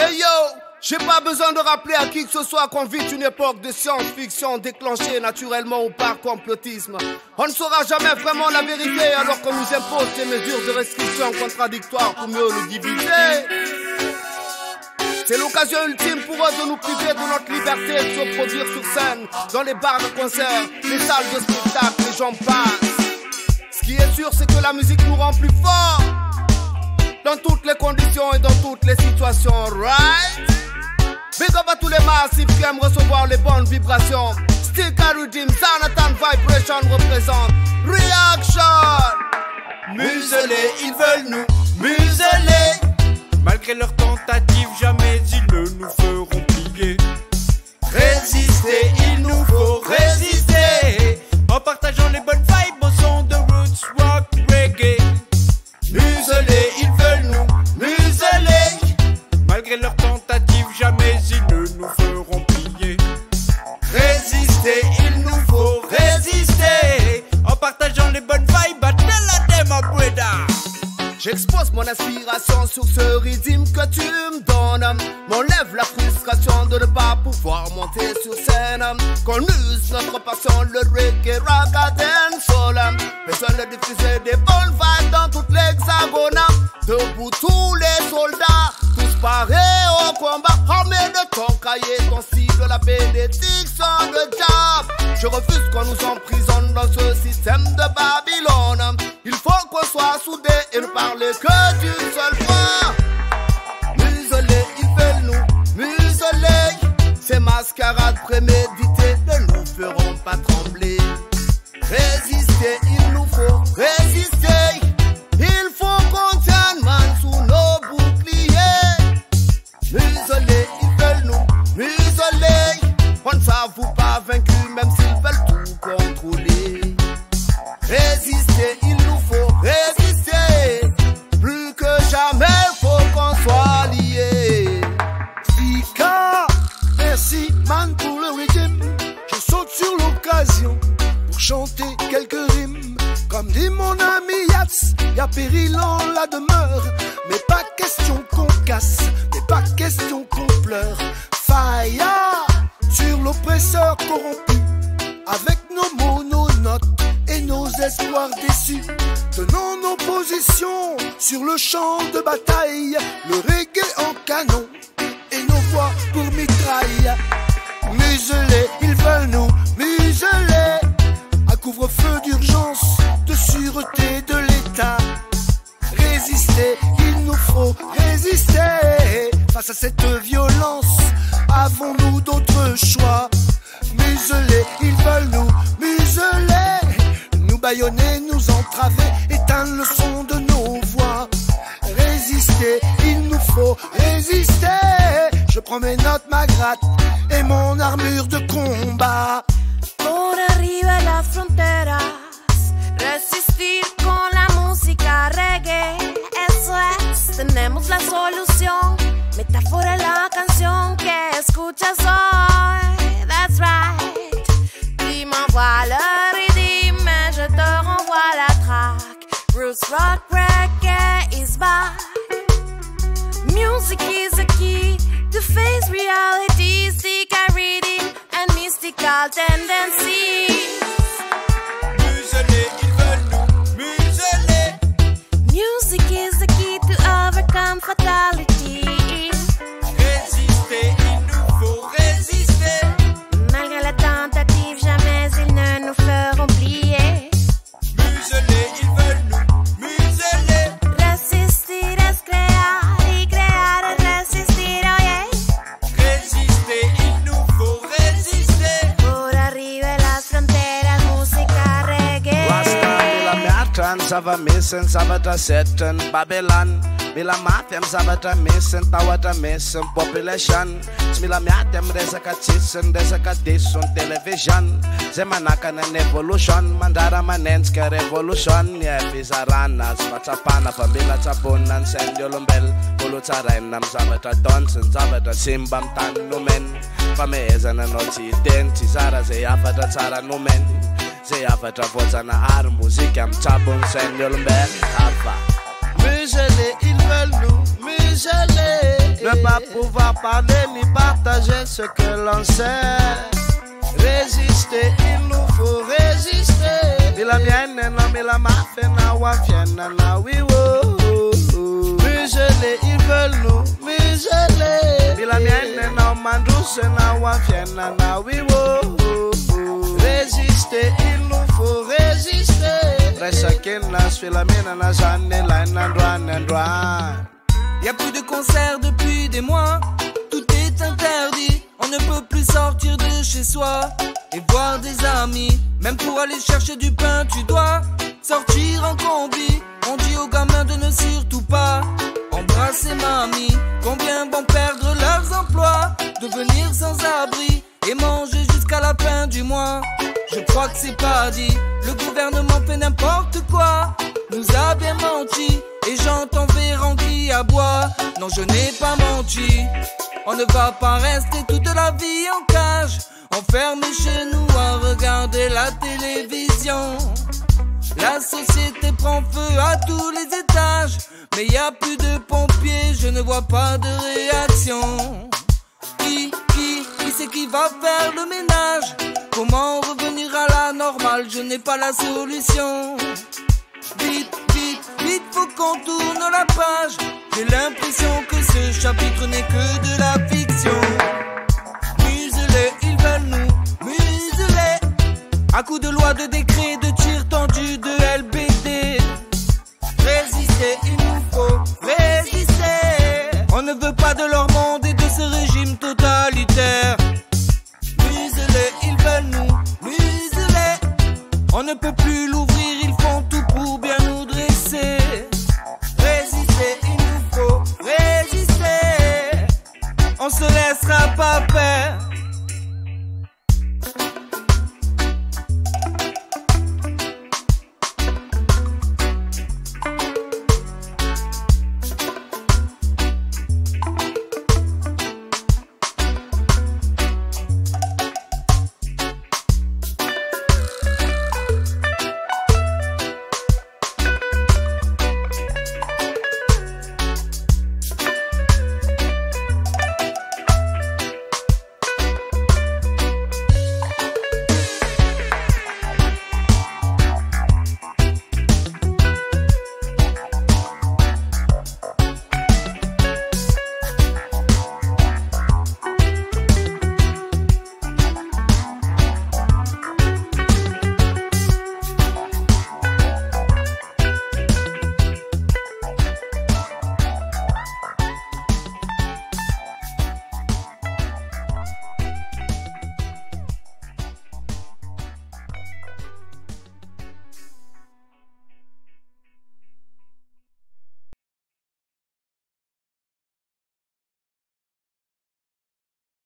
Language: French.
Hey yo, j'ai pas besoin de rappeler à qui que ce soit qu'on vit une époque de science-fiction déclenchée naturellement ou par complotisme. On ne saura jamais vraiment la vérité alors qu'on nous impose des mesures de restriction contradictoires pour mieux nous diviser. C'est l'occasion ultime pour eux de nous priver de notre liberté de se produire sur scène, dans les bars de concert, les salles de spectacle, les gens passent. Ce qui est sûr, c'est que la musique nous rend plus forts, dans toutes les conditions et dans toutes les situations, right? Big up à tous les massifs qui aiment recevoir les bonnes vibrations. Stick and Rhythm, Zanatan Vibration représente Reaction. Muselés, ils veulent nous museler. Malgré leurs tentatives, jamais ils ne nous feront plier. Résister, il nous faut résister. En partageant les bonnes vibes au son de roots, rock, reggae. Muselés, ils veulent nous museler. Malgré leurs tentatives, jamais ils ne nous feront plier. Résister, il nous faut résister. En partageant les bonnes vibes, tell them, my brother. J'expose mon inspiration sur ce rythme que tu me donnes. M'enlève la frustration de ne pas pouvoir monter sur scène. Qu'on use notre passion, le reggae, rock, dancehall. Besoin de diffuser des bonnes vibes dans toute l'hexagone. Debout tous les soldats, tous parés au combat. Armés de ton cahier, ton cible, la bénédiction de Diab. Je refuse qu'on nous emprisonne dans ce système de Babylone. Il faut qu'on soit soudés et ne parler que d'une seule fois. Muselés, ils veulent nous museler. Ces mascarades préméditées ne nous feront pas trembler. Résister, il nous faut résister. Il faut qu'on tienne man sous nos boucliers. Muselés, ils veulent nous museler. On ne s'avoue pas vaincu même s'ils veulent tout contrôler. Résister, il nous faut résister. Plus que jamais, faut qu'on soit liés. Vika, merci man pour le rythme. Je saute sur l'occasion pour chanter quelques rimes. Comme dit mon ami Yats, y'a péril en la demeure. Mais pas question qu'on casse, mais pas question qu'on pleure. Fire sur l'oppresseur corrompu. Avec nos mots, nos notes et nos espoirs déçus, tenons nos positions sur le champ de bataille, le reggae en canon et nos voix pour mitraille. Muselés, ils veulent nous museler. À couvre-feu d'urgence, de sûreté de l'État. Résister, il nous faut résister. Face à cette violence, avons-nous d'autres choix? Muselés, ils veulent nous museler. Nous bâillonner, nous entraver, éteindre le son de nos voix. Résister, il nous faut résister. Je prends mes notes, ma gratte et mon armure de combat. Por arriba las fronteras, resistir con la música reggae. Eso es, tenemos la solución. Metáfora la canción que escuchas hoy. That's right. Tu m'envoies le rythme et je te renvoie la track. Roots rock reggae is back. Music is the key to face realities, seek a reading and mystical tendencies. Muselés, ils veulent nous museler. Music is the key to overcome fatality. Résister, il nous faut résister. Malgré la tentative, jamais ils ne nous feront plier. Muselés, ils veulent nous museler. Resistir es crear y crear es resistir, oh yeah. Résister, il nous faut résister. Por arriba de las fronteras, música reggae. Rasta, mila miatan, sava misen, sava ta setten, Babylon. Mila matem, sava ta misen, tawa ta misen, population. Mila miatem, reza ka tisen, reza ka dison, television. Zemanaka na evolution, mandara manenska revolution. Yeah, vizaranas, patapana, famila tapunan, sendio lumbel. Pulu tarainam, sava ta donsen, sava ta simbam tan numen. Fameza na noti denti, zara zeyafa ta tsara numen. Zeyafa ta voza na ar, muzika mtabun, sendio lumbel. Hava. Muselés, ils veulent nous museler. Ne pas pouvoir parler ni partager ce que l'on sait. Résister, il nous faut résister. Bila mienne, non, bila mafia, na wafiena, na oui, oh. Museler, ils veulent nous museler. Bila mienne, non, mandouce, na wafiena, na oui, oh. Résister, il nous faut résister. Resakina, Sfilamina, Nazane, Lainandouane. Y'a plus de concerts depuis des mois, tout est interdit. On ne peut plus sortir de chez soi et voir des amis. Même pour aller chercher du pain, tu dois sortir en combi. On dit aux gamins de ne surtout pas embrasser mamie. Combien vont perdre leurs emplois, devenir sans abri et manger jusqu'à la fin du mois? Je crois que c'est pas dit, le gouvernement fait n'importe quoi, nous a bien menti. Et j'entends Véran qui aboie. Non, je n'ai pas menti. On ne va pas rester toute la vie en cage, enfermé chez nous à regarder la télévision. La société prend feu à tous les étages, mais y a plus de pompiers, je ne vois pas de réaction. Qui c'est qui va faire le ménage? Comment revenir à la normale? Je n'ai pas la solution. Vite, faut qu'on tourne la page. J'ai l'impression que ce chapitre n'est que de la fiction. Museler, ils veulent nous museler. À coups de loi de décret.